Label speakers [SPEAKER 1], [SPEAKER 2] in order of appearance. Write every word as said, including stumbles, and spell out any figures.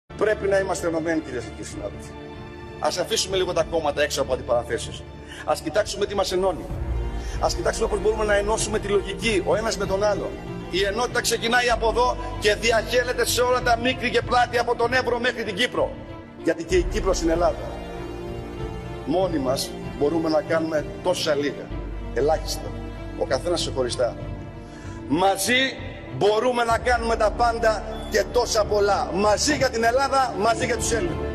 [SPEAKER 1] Πρέπει να είμαστε ενωμένοι, κυρίες και κύριοι συνάδελφοι. Ας αφήσουμε λίγο τα κόμματα έξω από αντιπαραθέσεις. Ας κοιτάξουμε τι μας ενώνει. Ας κοιτάξουμε πώς μπορούμε να ενώσουμε τη λογική ο ένας με τον άλλο. Η ενότητα ξεκινάει από εδώ και διαχέλλεται σε όλα τα μίκρη και πλάτη από τον Εύρο μέχρι την Κύπρο. Γιατί και η Κύπρος είναι Ελλάδα. Μόνοι μας μπορούμε να κάνουμε τόσα λίγα, ελάχιστα, ο καθένας ξεχωριστά. Μαζί μπορούμε να κάνουμε τα πάντα και τόσα πολλά. Μαζί για την Ελλάδα, μαζί για τους Έλληνες.